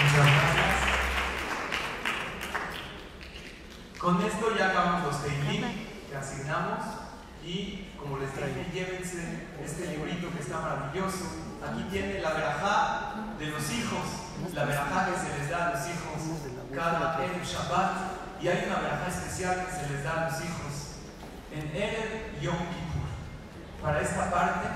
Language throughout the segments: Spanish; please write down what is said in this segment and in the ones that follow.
Muchas gracias. Con esto ya acabamos los Teilim que asignamos y, como les dije, llévense este librito que está maravilloso. Aquí tiene la verajá de los hijos, la verajá que se les da a los hijos cada Erev Shabbat, y hay una verajá especial que se les da a los hijos en Erev Yom Kippur. Para esta parte,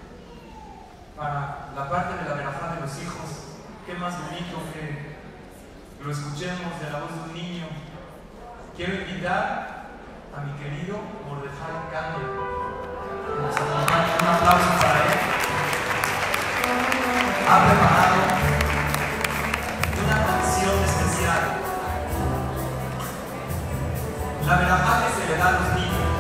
para la parte de la verajá de los hijos, qué más bonito que lo escuchemos de la voz de un niño. Quiero invitar a mi querido Mordejai Kandel, que nos acompañe. Un aplauso para él. Ha preparado una canción especial. La verajá que se le da a los niños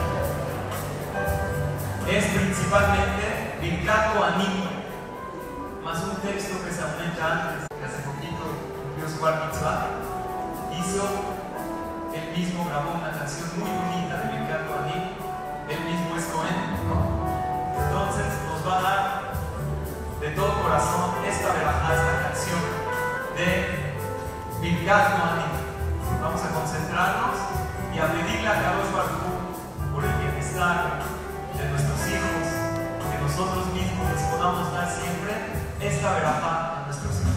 es principalmente Birkat Kohanim, más un texto que se aumenta antes, que hace poquito cumplió su bar mitzvah. Él mismo grabó una canción muy bonita de Birkat Kohanim. Él mismo es Cohen, ¿no? Entonces nos va a dar de todo corazón esta verajá, esta canción de Birkat Kohanim. Vamos a concentrarnos y a pedirle a Kadosh Baruj Hu por el bienestar de nuestros hijos, que nosotros mismos les podamos dar siempre esta verajá a nuestros hijos.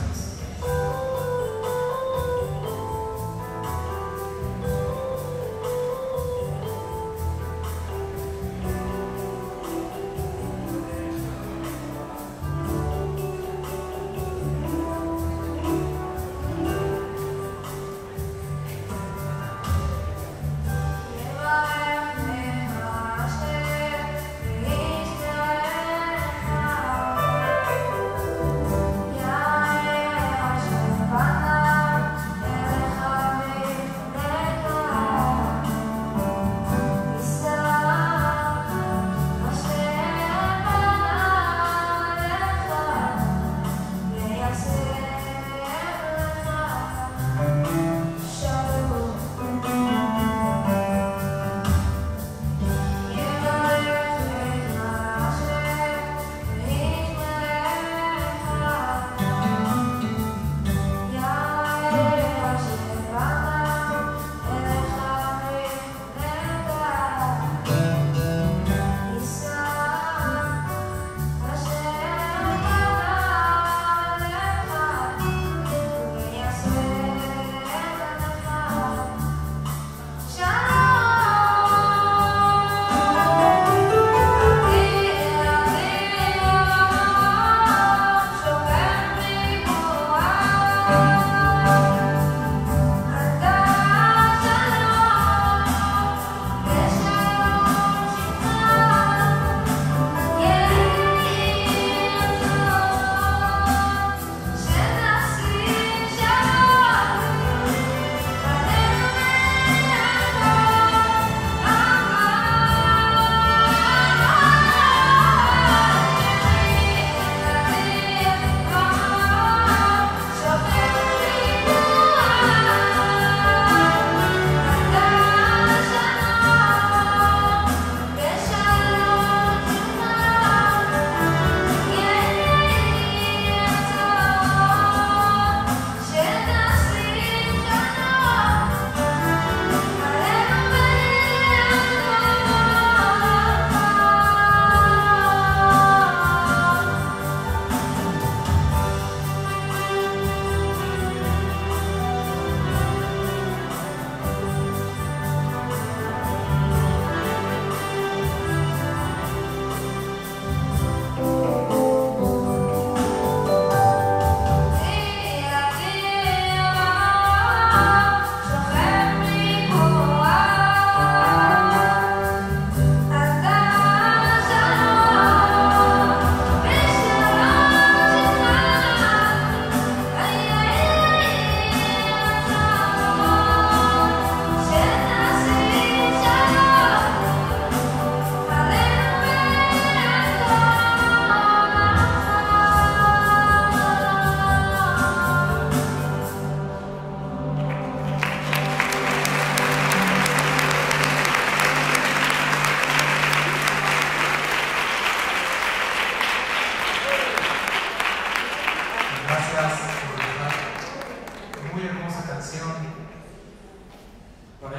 Yeah.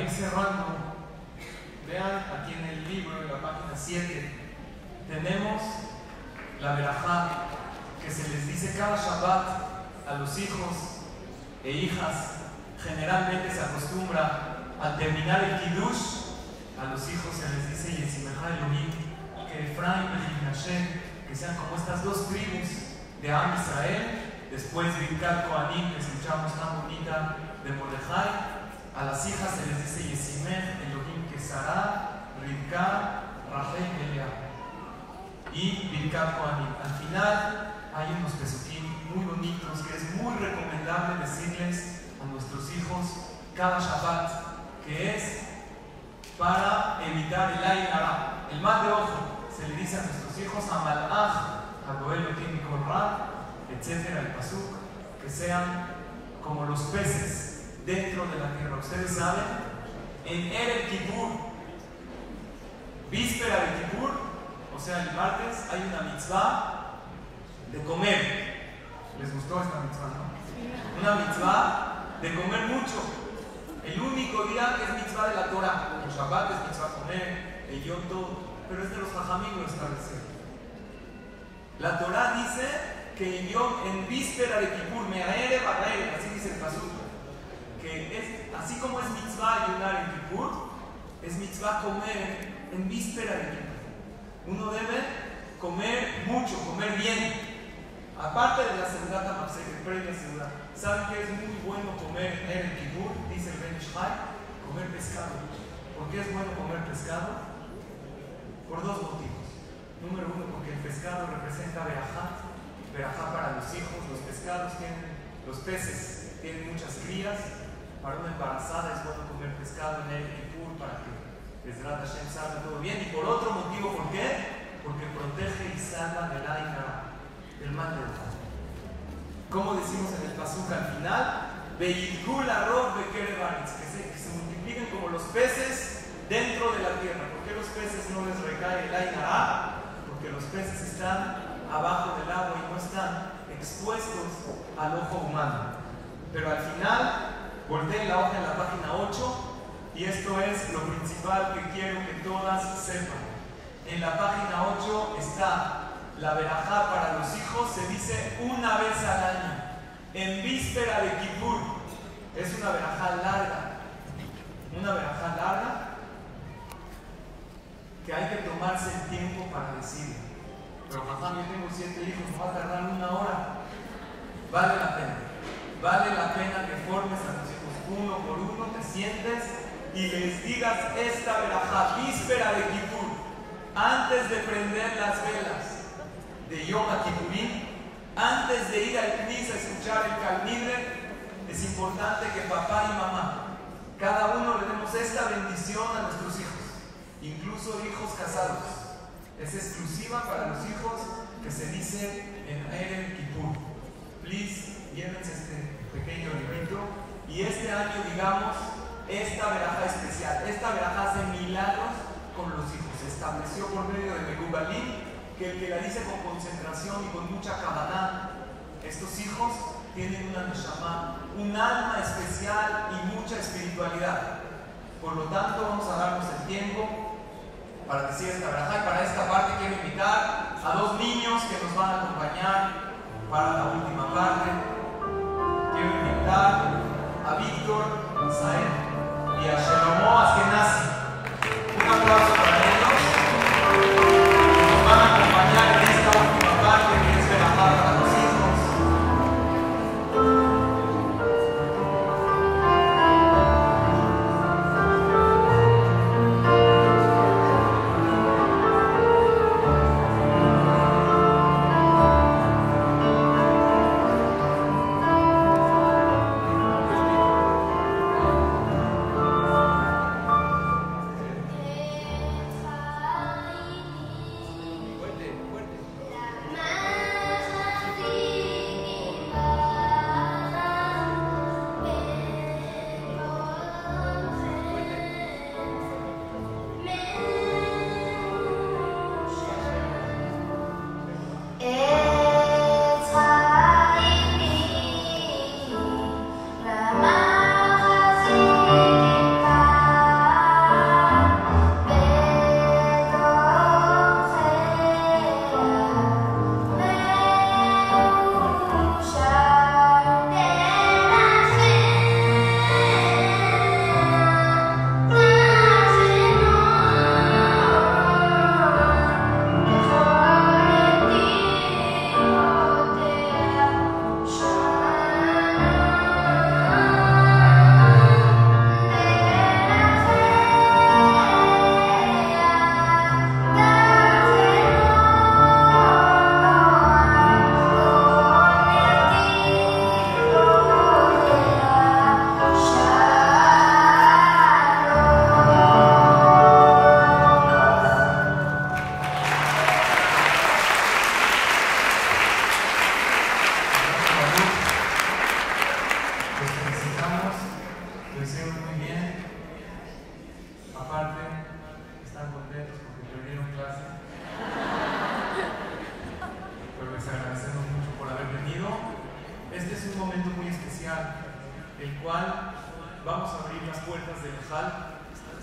ir cerrando, vean aquí en el libro, en la página 7, tenemos la verajá que se les dice cada Shabbat a los hijos e hijas. Generalmente se acostumbra al terminar el Kiddush, a los hijos se les dice Yesimeja Elohim, que Efraim y Menashe, que sean como estas dos tribus de Am Israel. Después Birkat Kohanim, que escuchamos tan bonita de Mordejai. A las hijas se les dice Yesimech Elohim, que Sarah, Rivka, Rachel y Lea. Y Birkat Kohanim. Al final hay unos pesukim muy bonitos que es muy recomendable decirles a nuestros hijos cada Shabbat, que es para evitar el Ain Hara, el mal de ojo. Se le dice a nuestros hijos Amalach, Hagoel Elohim Korra, etcétera, el pasuk, que sean como los peces dentro de la tierra. Ustedes saben, en Erev Kippur, víspera de Kippur, o sea, el martes, hay una mitzvah de comer. ¿Les gustó esta mitzvah, no? Una mitzvah de comer mucho. El único día que es mitzvah de la Torah. El Shabbat es mitzvah comer, el Yom Tov, pero es de los Jajamim lo establecido. La Torah dice que en víspera de Kippur, Me'aere Ba'aere, así dice el pasuk, que es, así como es mitzvah ayunar en Kippur, es mitzvah comer en víspera de Kippur. Uno debe comer mucho, comer bien. Aparte de la Seudat HaMafseket, previa Seudat, ¿saben que es muy bueno comer en Kippur? Dice el Ben Ish Chai, comer pescado. ¿Por qué es bueno comer pescado? Por dos motivos. Número uno, porque el pescado representa verajá para los hijos. Los pescados los peces tienen muchas crías. Para una embarazada es bueno comer pescado en el Kippur para que Bezrat Hashem salga todo bien. Y por otro motivo, ¿por qué? Porque protege y salva del Ain Hara, del mal de ojo. Como decimos en el pasuk al final, Ve'yilkul arov bekerev haaretz, que se multipliquen como los peces dentro de la tierra. ¿Por qué los peces no les recae el Ain Hara? Porque los peces están abajo del agua y no están expuestos al ojo humano. Pero al final, volteen la hoja en la página 8 y esto es lo principal que quiero que todas sepan. En la página 8 está la verajá para los hijos, se dice una vez al año, en víspera de Kippur. Es una verajá larga, que hay que tomarse el tiempo para decirla. Pero papá, yo tengo 7 hijos, me va a tardar 1 hora. Vale la pena que formes a tus hijos uno por uno, te sientes y les digas esta verajá, víspera de Kippur, antes de prender las velas de Yom HaKippurim, antes de ir al Knis a escuchar el Kalmidre. Es importante que papá y mamá, cada uno le demos esta bendición a nuestros hijos, incluso hijos casados. Es exclusiva para los hijos que se dice en Erev Kippur. Please, llévense este pequeño librito y este año digamos esta verajá especial. Esta verajá hace milagros con los hijos. Se estableció por medio de Megubalim que el que la dice con concentración y con mucha kavaná, estos hijos tienen una neshama, un alma especial y mucha espiritualidad. Por lo tanto, vamos a darnos el tiempo para decir esta verajá. Y para esta parte quiero invitar a 2 niños que nos van a acompañar para la última parte. Quiero invitar a Víctor Saed y a Shelomo Askenazi. Un aplauso para ellos. Nos van a acompañar en esta última parte que es verajá para los hijos. lo hicieron muy bien. Aparte, están contentos porque perdieron clase. Pero les agradecemos mucho por haber venido. Este es un momento muy especial, el cual vamos a abrir las puertas del hall.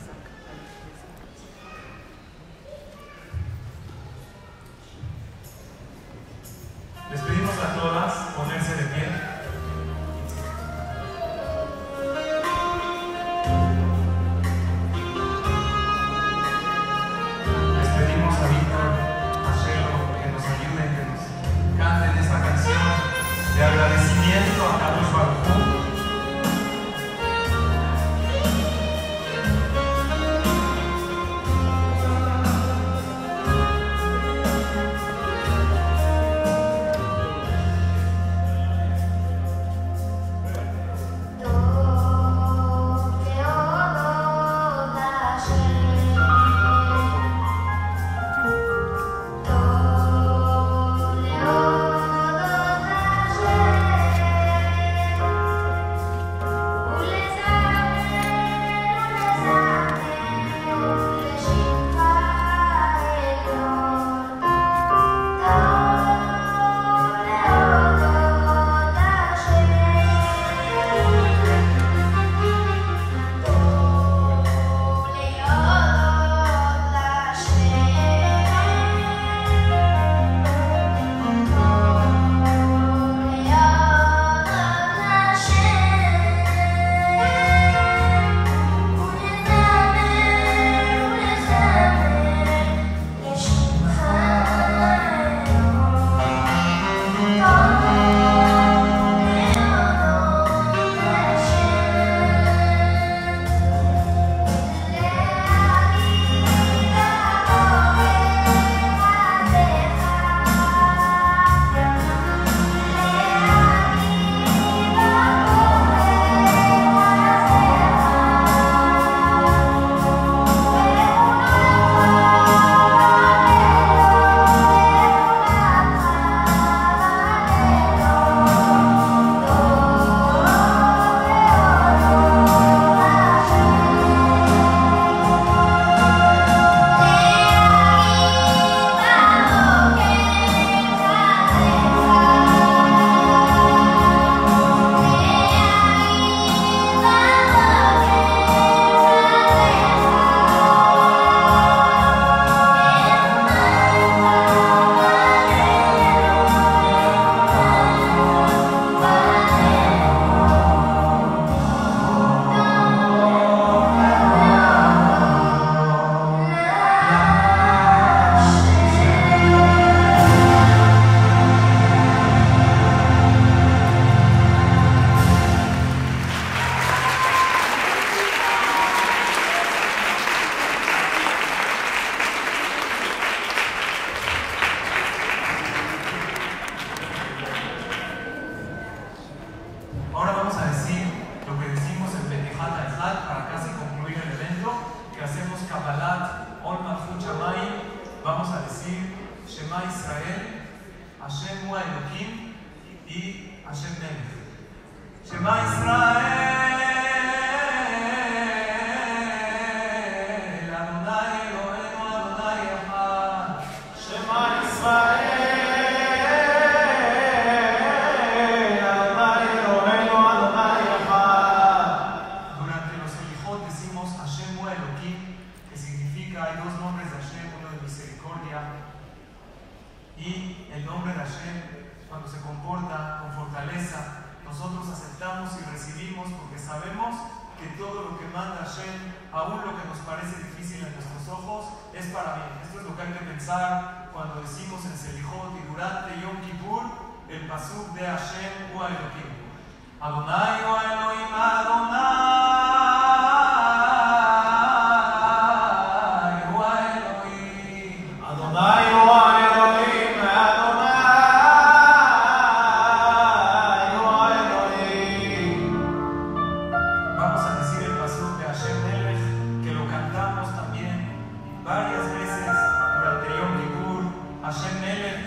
Les pedimos a todas ponerse de pie. Les pedimos a Víctor, a Shelo, que nos ayuden, que nos canten esta canción de agradecimiento a Kadosh Baruj Hu.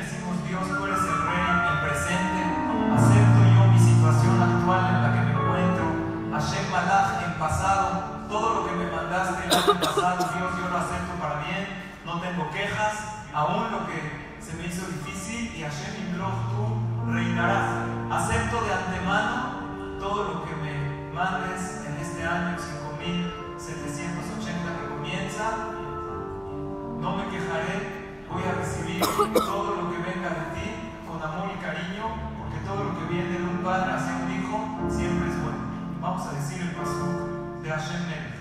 Dios, tú eres el Rey, el presente. Acepto yo mi situación actual en la que me encuentro. año pasado, Dios, yo lo acepto para bien, no tengo quejas, aún lo que se me hizo difícil, y Hashem Yimloch, tú reinarás. Acepto de antemano todo lo que me mandes en este año 5780 que comienza. No me quejaré, voy a recibir todo lo que venga de ti con amor y cariño, porque todo lo que viene de un padre hacia un hijo siempre es bueno. Vamos a decir el pasuk de Hashem Melech.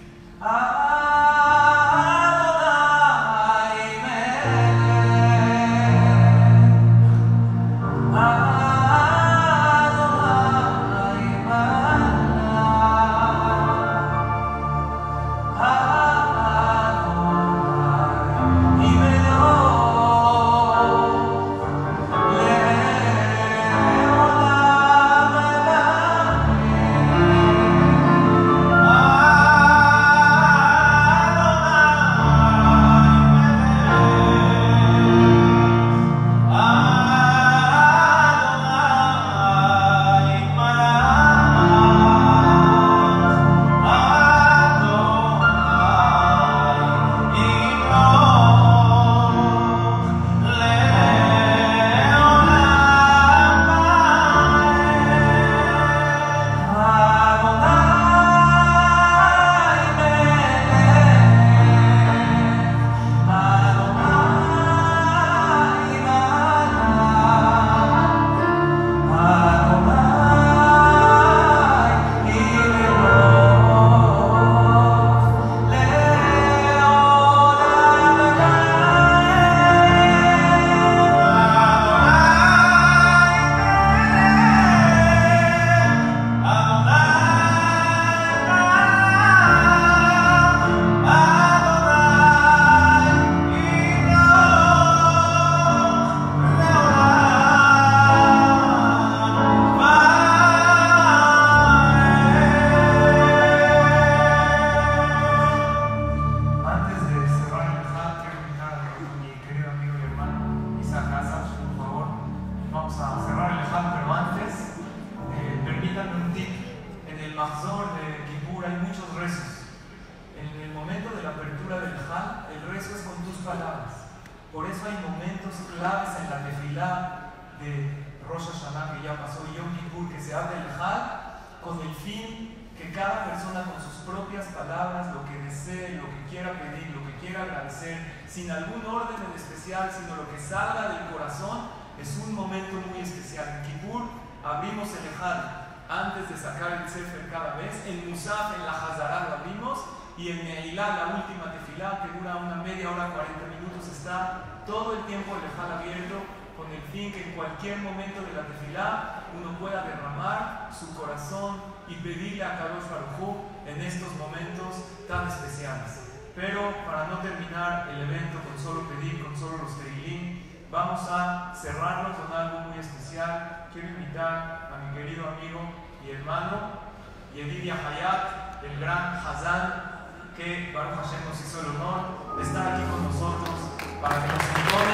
Sin algún orden en especial, sino lo que salga del corazón, es un momento muy especial. En Kippur abrimos el Ejal antes de sacar el Sefer cada vez, en Musaf, en la Hazara lo abrimos, y en Neilá, la última tefilá, que dura una media hora, 40 minutos, está todo el tiempo el Ejal abierto, con el fin que en cualquier momento de la tefilá uno pueda derramar su corazón y pedirle a Kadosh Baruj Hu en estos momentos tan especiales. Pero para no terminar el evento con solo pedir, con solo los teilín, vamos a cerrarlo con algo muy especial. Quiero invitar a mi querido amigo y hermano Yedidia Hayat, el gran Hazán, que Baruch Hashem nos hizo el honor de estar aquí con nosotros para que nos entone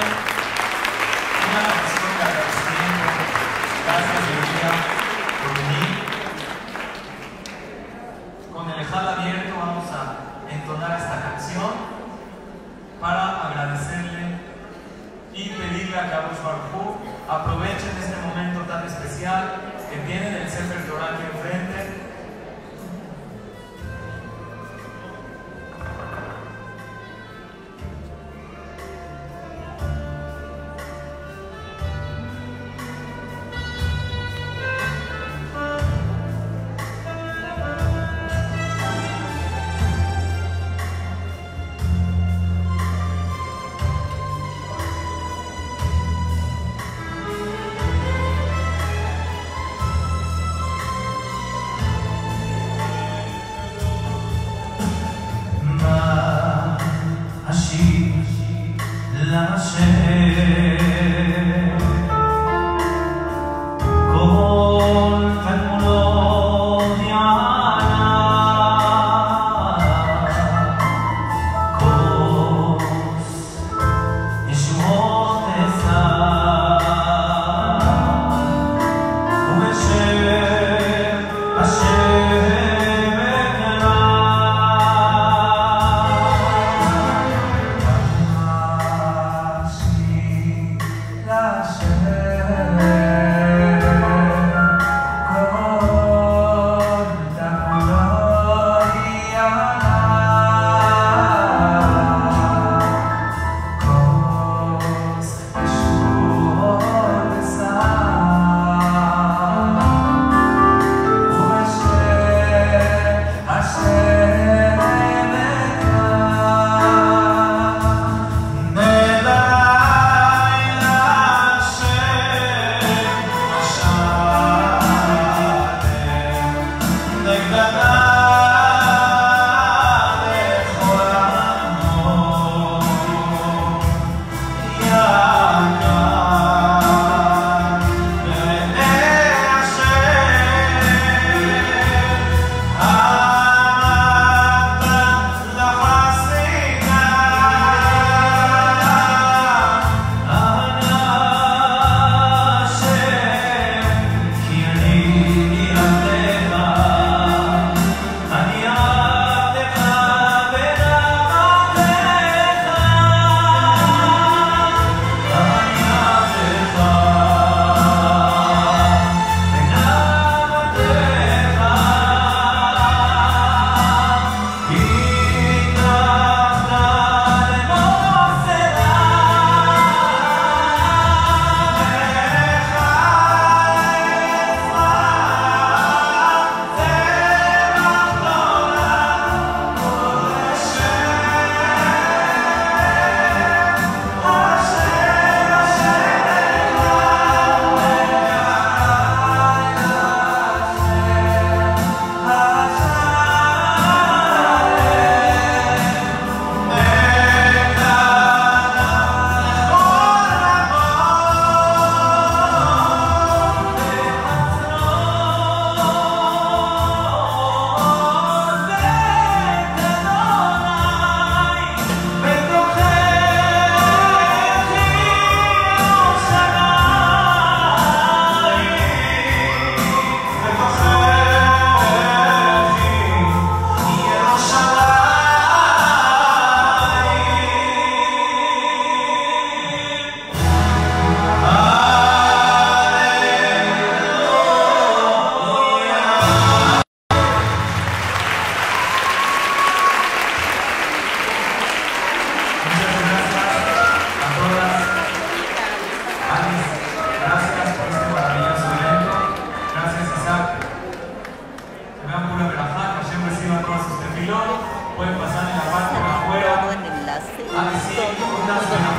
una canción de agradecimiento. Gracias, Yedidia, por venir. Con el Ejal abierto vamos a entonar esta canción para agradecerle y pedirle a Kadosh Baruj Hu. Aprovechen este momento tan especial que tienen el Sefer Torah aquí enfrente. Pueden pasar en la parte de Todo afuera en enlace, a decir todo unas